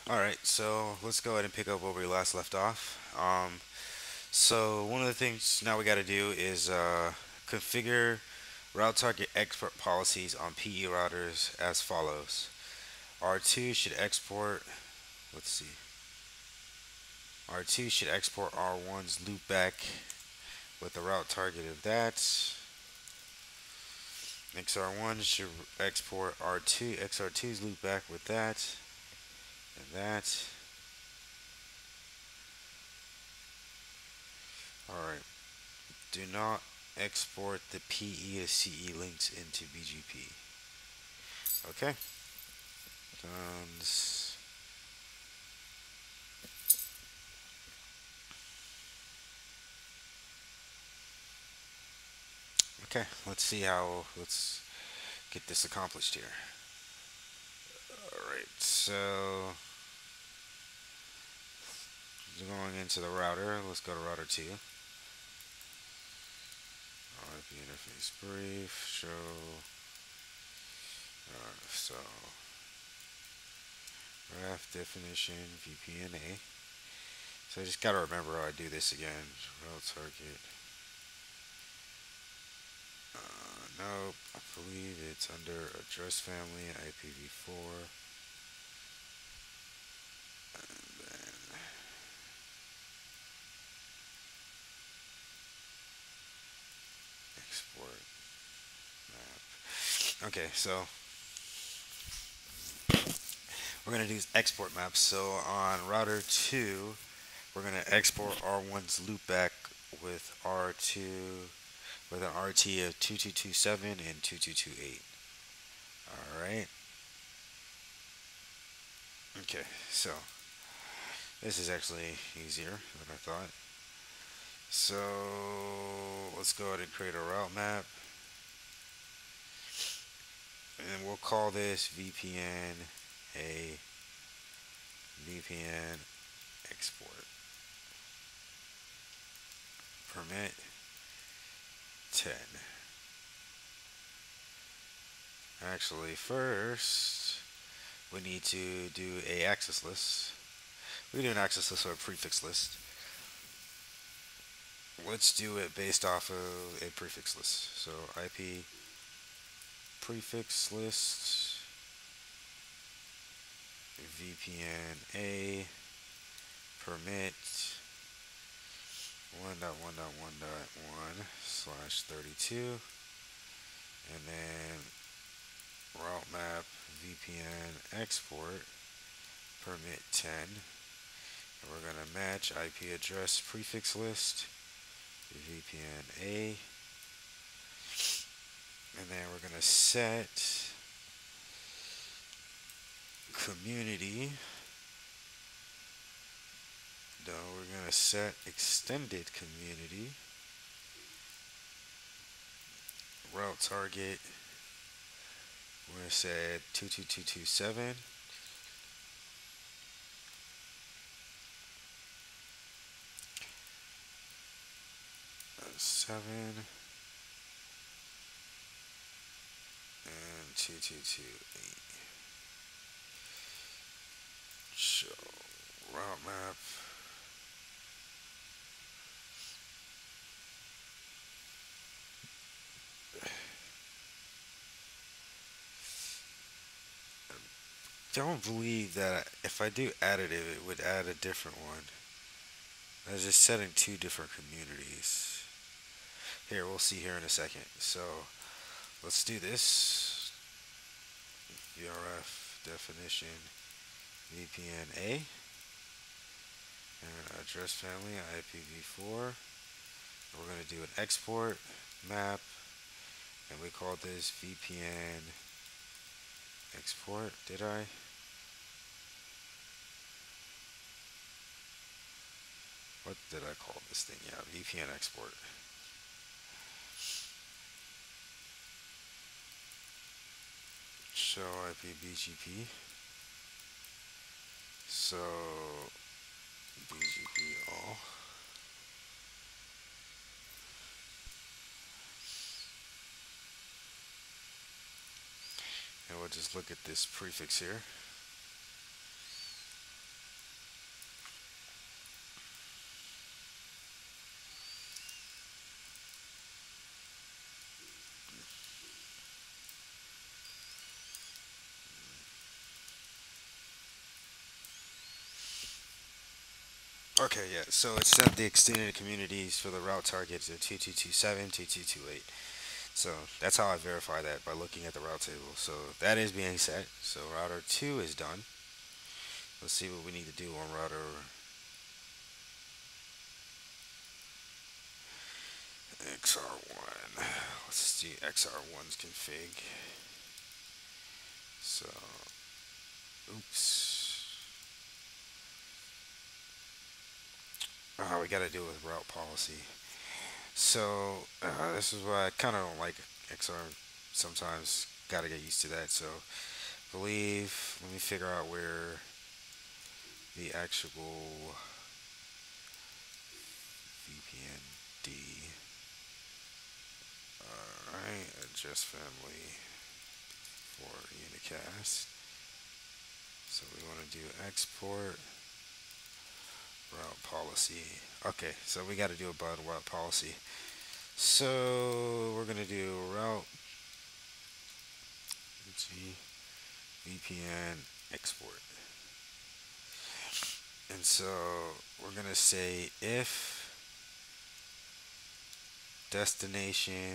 Alright, so let's go ahead and pick up where we last left off. So one of the things now we got to do is configure route target export policies on PE routers as follows. R2 should export, let's see, R2 should export R1's loopback with the route target of that. XR1 should export R2, XR2's loopback with that and that. Alright. Do not export the PE to CE links into BGP. Okay. Done. Okay, let's get this accomplished here. Alright, so going into the router, let's go to router 2. RP interface brief, show, so graph definition, VPNA. So I just gotta remember how I do this again. Route target. Nope, I believe it's under address family, IPv4. And then export map. Okay, so we're gonna do export maps. So on router 2, we're gonna export R1's loopback with R2 with an RT of 2227 and 2228. Alright. Okay, so this is actually easier than I thought. So let's go ahead and create a route map. And we'll call this VPN a VPN export. Permit 10. Actually, first we need to do a access list. We can do an access list or a prefix list. Let's do it based off of a prefix list. So IP prefix list VPN A permit 1.1.1.1/32 and then route map VPN export permit 10 and we're going to match IP address prefix list VPN A and then we're going to set community. No, we're going to set extended community route target. We're going to set 22227 7 and 2228. Show route map. Don't believe that if I do additive, it would add a different one. I was just setting two different communities. Here, we'll see here in a second. So let's do this. VRF definition VPN A and address family IPv4. We're going to do an export map and we call this VPN export. Did I? What did I call this thing? Yeah, VPN export. Show IPBGP. So BGP all. And we'll just look at this prefix here. Okay, yeah. So it set the extended communities for the route targets to 2227, 2228. So that's how I verify that by looking at the route table. So that is being set. So router 2 is done. Let's see what we need to do on router XR1. Let's do XR1's config. So, oops. We got to do with route policy. So, this is why I kind of don't like XR sometimes. Got to get used to that. So, believe, let me figure out where the actual VPN D. Alright, adjust family for unicast. So we want to do export route policy. Okay, so we got to do about route policy. So we're gonna do route G VPN export, and so we're gonna say if destination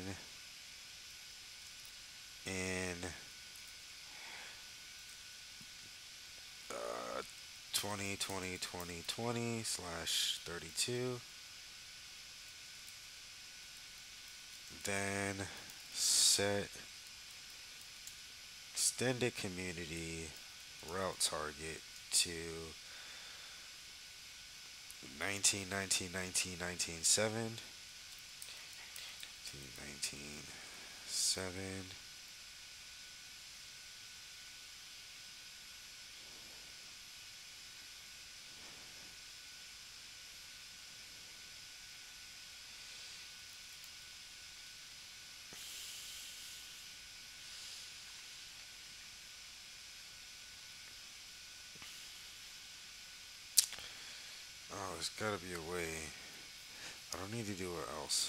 in 2020 slash 32, then set extended community route target to 19, 7 to 19.7. Oh, there's gotta be a way. I don't need to do it else.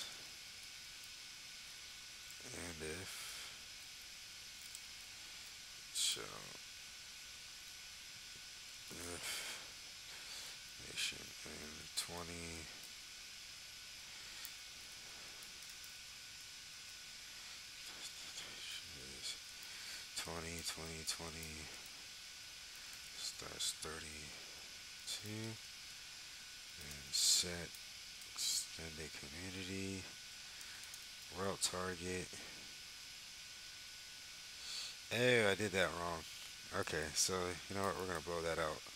And if so, if nation in 20 starts 32 and set extended community route target. Hey, I did that wrong. Okay, so you know what? We're gonna blow that out.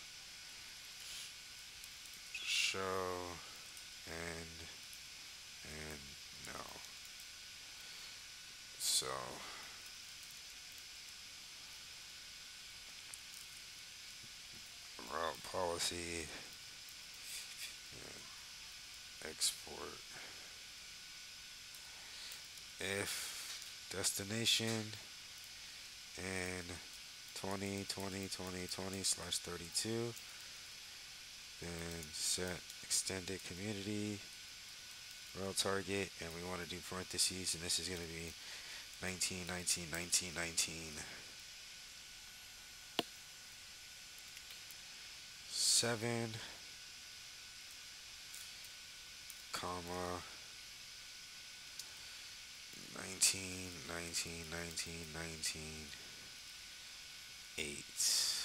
Show and no. So route policy export if destination in 20 slash 32, then set extended community route target, and we want to do parentheses, and this is going to be 19, 7, comma 19, 8,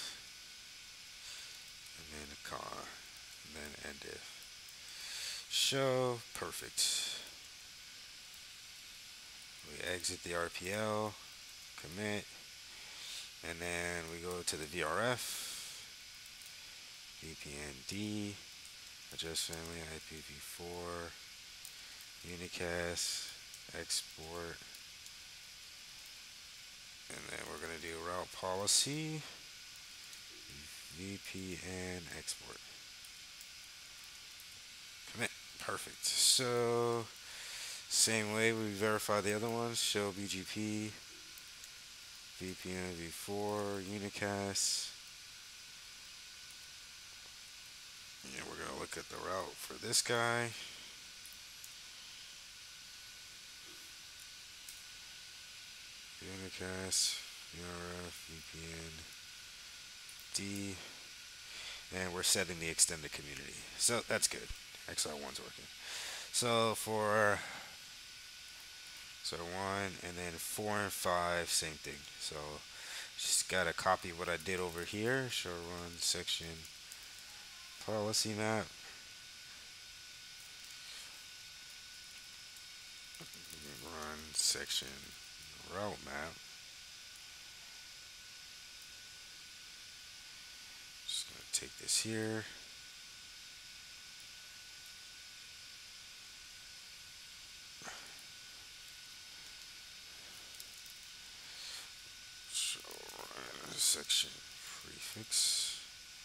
and then a comma, and then end if. Show, perfect. We exit the RPL, commit, and then we go to the VRF, VPND, adjust family IPv4, unicast, export, and then we're going to do route policy, VPN export. Commit. Perfect. So, same way we verify the other ones. Show BGP, VPN v4, unicast. And we're going to look at the route for this guy. Unicast, VRF, VPN, D. and we're setting the extended community. So that's good. XR1's working. So for one and then 4 and 5, same thing. So just gotta copy what I did over here. Show run section policy map. Run section route map. Just gonna take this here. Show run section prefix.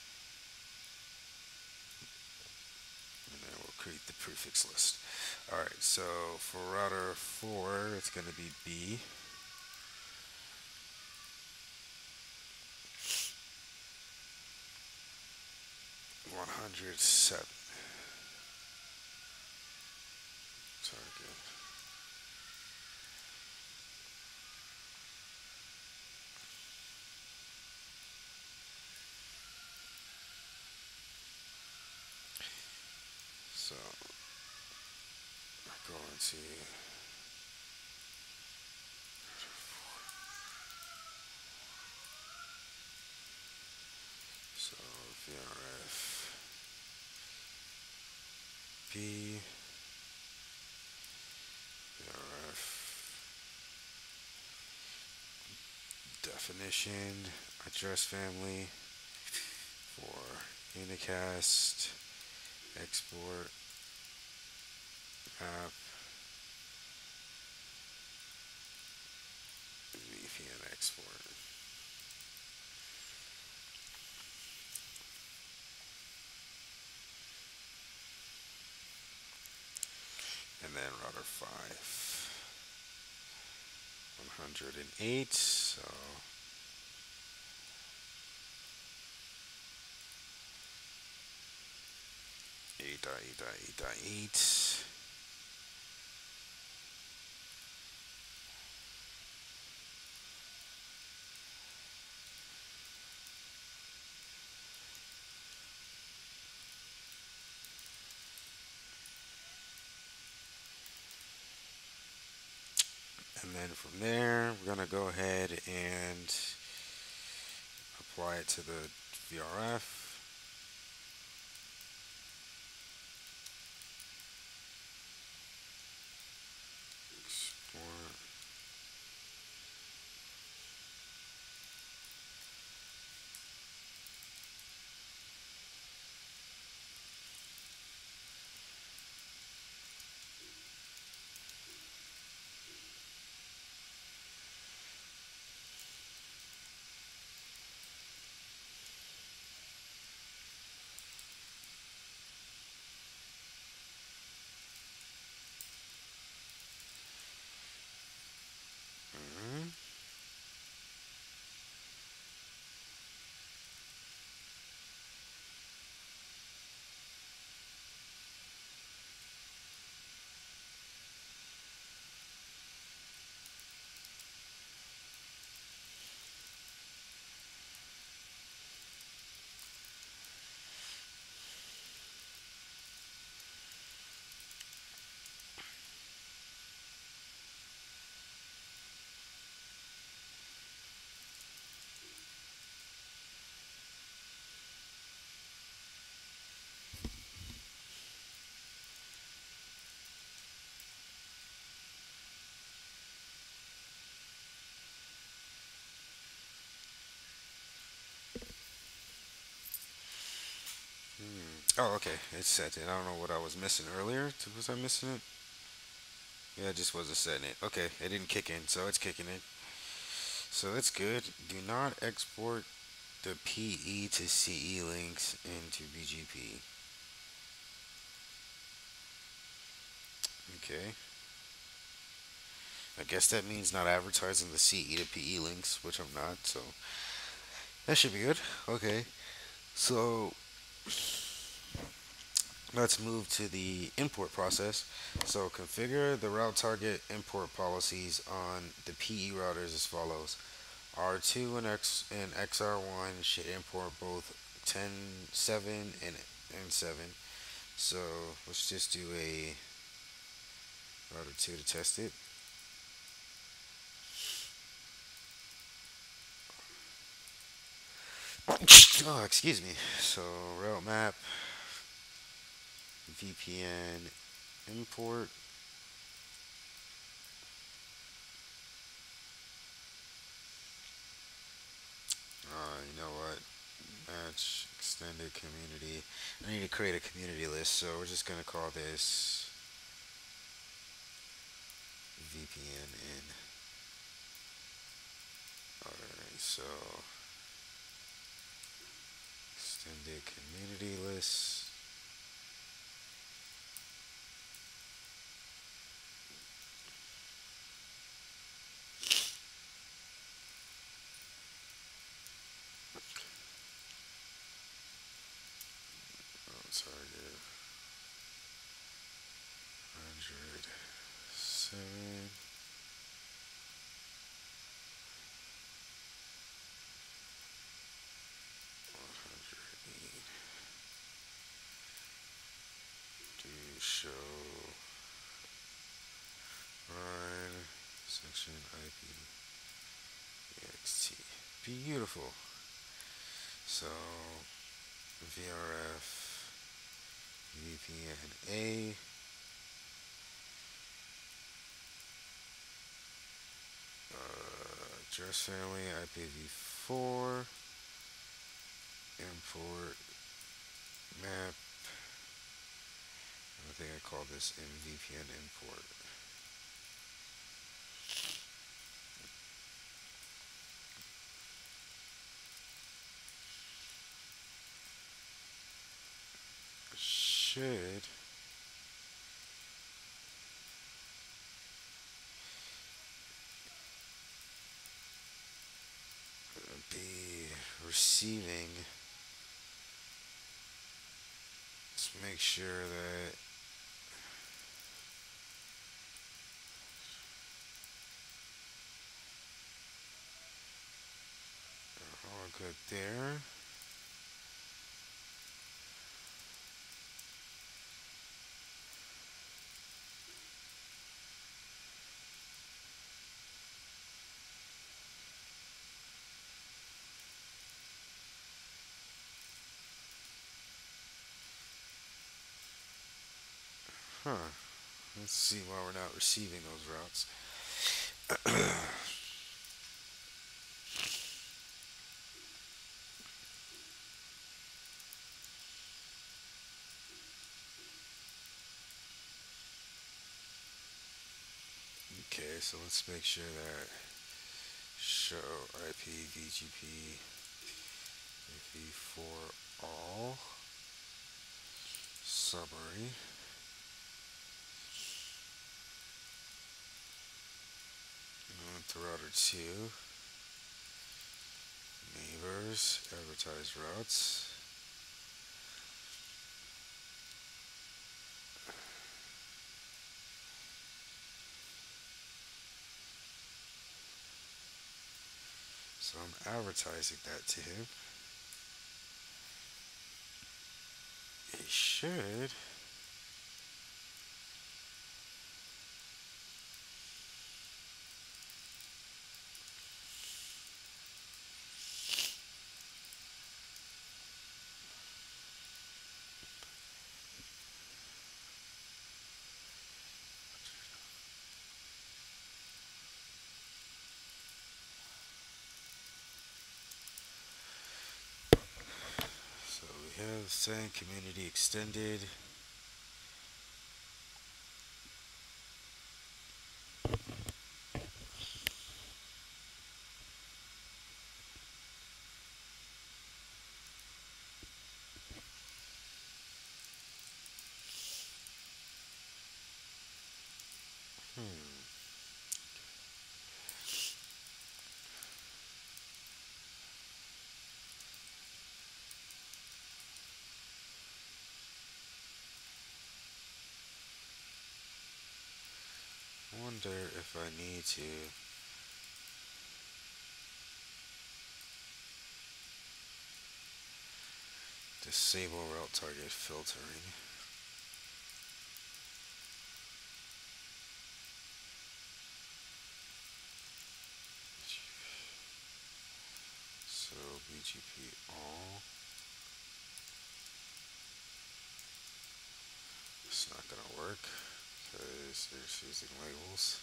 And then we'll create the prefix list. Alright, so for router 4, it's gonna be B. 107. Target. So we're going to so VRF B VRF definition address family for unicast export map VPN export. And then router 5 108. So 8.8.8.8. And then from there, we're going to go ahead and apply it to the VRF. Export. Mhm. Oh, okay. It's set it. I don't know what I was missing earlier. Was I missing it? Yeah, I just wasn't setting it. Okay, it didn't kick in, so it's kicking in. So that's good. Do not export the PE to CE links into BGP. Okay. I guess that means not advertising the CE to PE links, which I'm not, so that should be good. Okay. So let's move to the import process. So configure the route target import policies on the PE routers as follows. R2 and XR1 should import both 10, 7, and 7. So let's just do a router 2 to test it. Oh, excuse me. So route map, VPN import. You know what? Match extended community. I need to create a community list, so we're just gonna call this VPN in. Alright, so extended community list. Oh, target 107. 108. Do show run section IPEXT. Beautiful. So VRF VPN A. Address family IPv4. Import map. I think I call this MVPN import. Should be receiving. Let's make sure that we're all good there. Huh. Let's see why we're not receiving those routes. Okay, so let's make sure that show IPVGP v4 all summary. On to router 2. Neighbors, advertised routes. So I'm advertising that to him. He should. So we have send community extended. Hmm. Wonder if I need to. Disable route target filtering. So BGP all. It's not gonna work because they're using labels.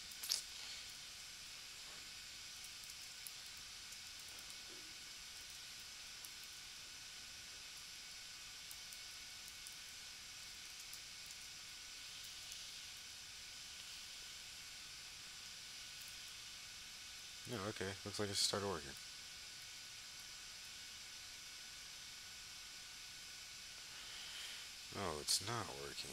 No, okay. Looks like it started working. No, it's not working.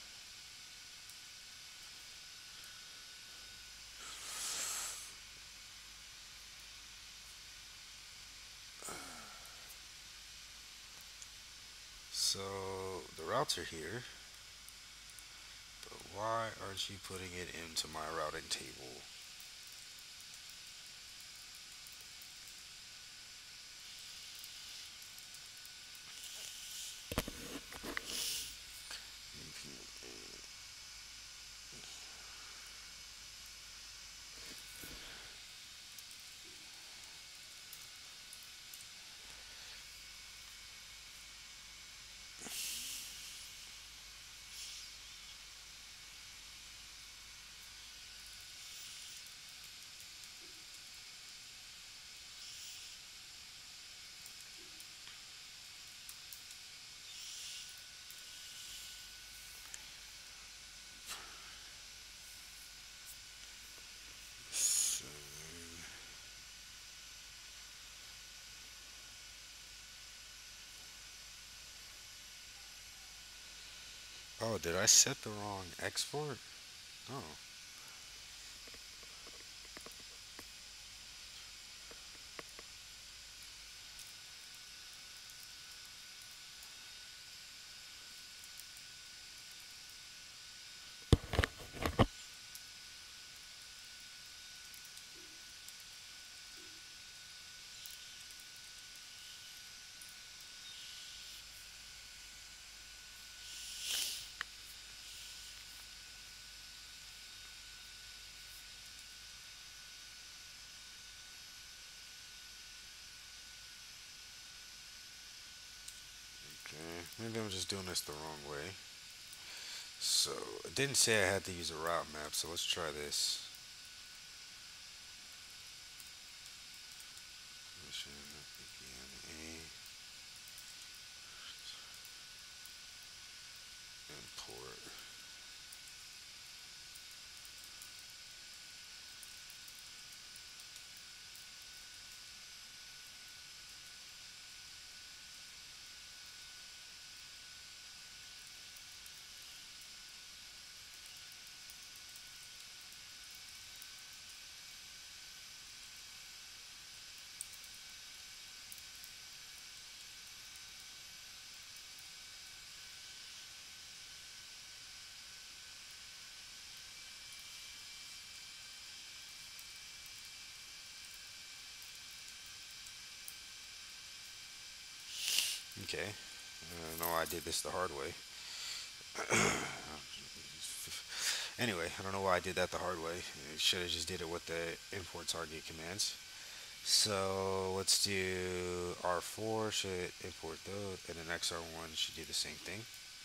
So the routes are here, but why aren't you putting it into my routing table? So, oh, did I set the wrong export? Oh, okay. Maybe I'm just doing this the wrong way. So it didn't say I had to use a route map, so let's try this. Mission VPN import. Okay. I know I did this the hard way. Anyway, I don't know why I did that the hard way. I should have just did it with the import target commands. So let's do R4 should import those, and then XR1 should do the same thing.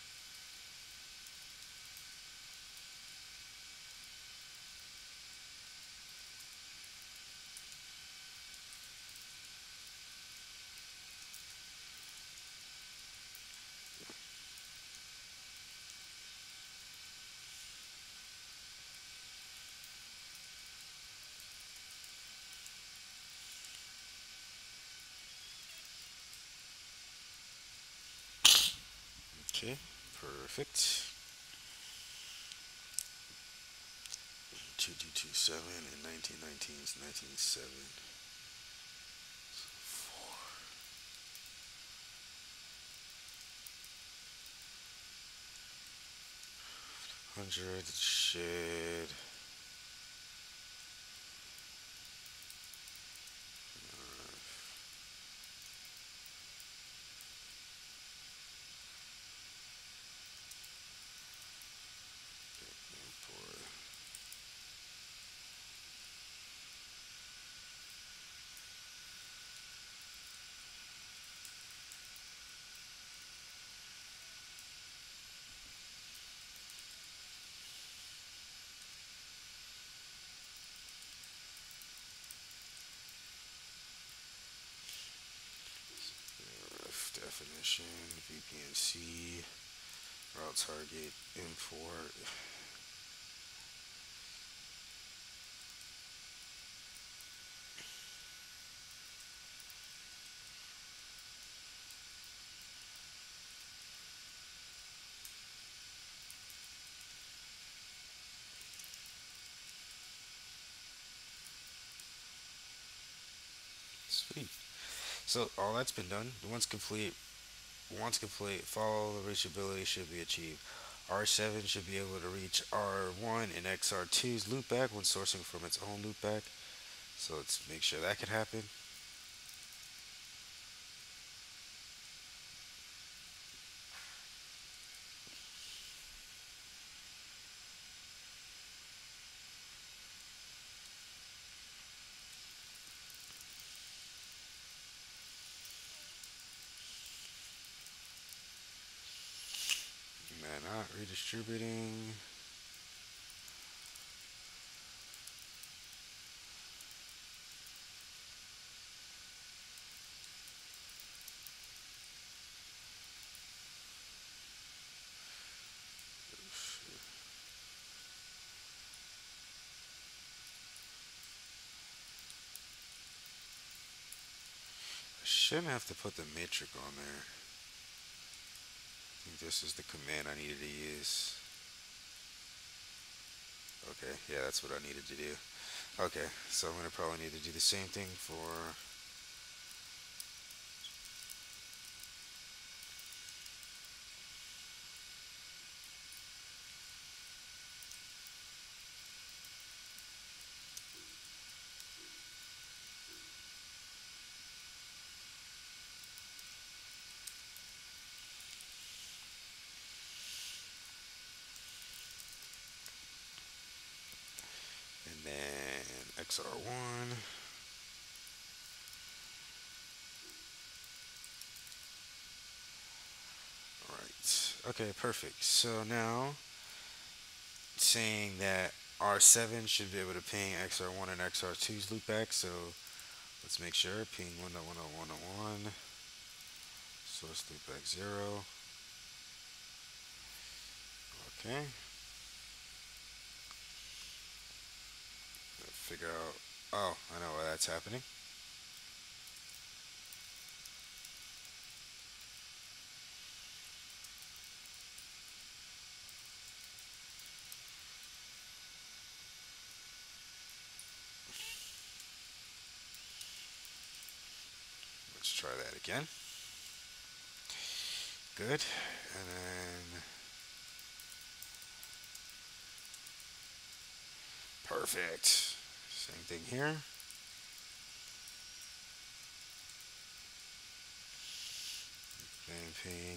Okay, perfect. 2227 and 1919 is 1907. 400 should. VPNC route target import. Sweet. So all that's been done. Once complete, follow the reachability should be achieved. R7 should be able to reach R1 and XR2's loopback when sourcing from its own loopback. So let's make sure that can happen. Man, not redistributing. I shouldn't have to put the metric on there. I think this is the command I needed to use. Okay, yeah, that's what I needed to do. Okay, so I'm gonna probably need to do the same thing for. And then XR1. Alright. Okay, perfect. So now saying that R7 should be able to ping XR1 and XR2's loopback. So let's make sure ping 1.1.1.1. Source loopback 0. Okay. Figure out. Oh, I know why that's happening. Let's try that again. Good. And then perfect. Same thing here. Bang ping.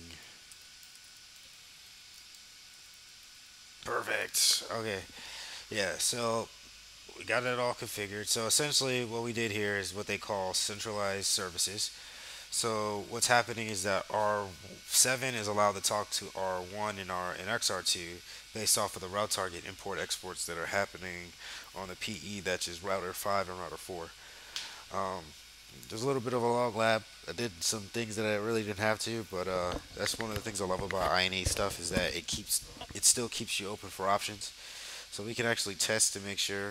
Perfect. Okay. Yeah, so we got it all configured. So essentially what we did here is what they call centralized services. So what's happening is that R7 is allowed to talk to R1 and XR2 based off of the route target import exports that are happening on the PE, that's just router 5 and router 4. Um, there's a little bit of a log lab. I did some things that I really didn't have to, but that's one of the things I love about INE stuff is that it still keeps you open for options. So we can actually test to make sure.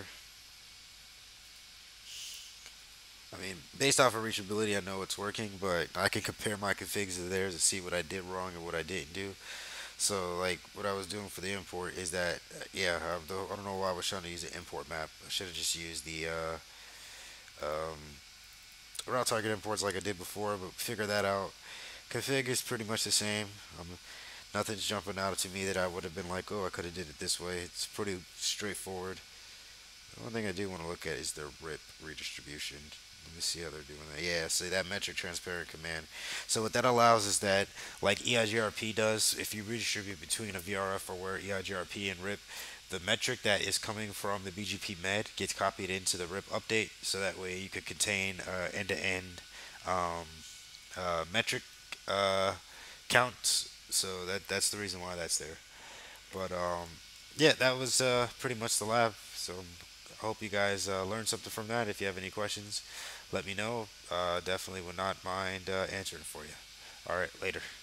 I mean, based off of reachability, I know it's working, but I can compare my configs to theirs and see what I did wrong and what I didn't do. So, like, what I was doing for the import is that, yeah, I don't know why I was trying to use an import map. I should have just used the um, route target imports like I did before, but figure that out. Config is pretty much the same. Nothing's jumping out to me that I would have been like, oh, I could have did it this way. It's pretty straightforward. The one thing I do want to look at is their RIP redistribution. Let me see how they're doing that. Yeah, see that metric transparent command. So what that allows is that, like EIGRP does, if you redistribute between a VRF or where EIGRP and RIP, the metric that is coming from the BGP med gets copied into the RIP update, so that way you could contain end-to-end um, metric uh, counts. So that's the reason why that's there. But yeah, that was pretty much the lab. So I hope you guys learned something from that. If you have any questions, let me know. Definitely would not mind answering for you. All right, later.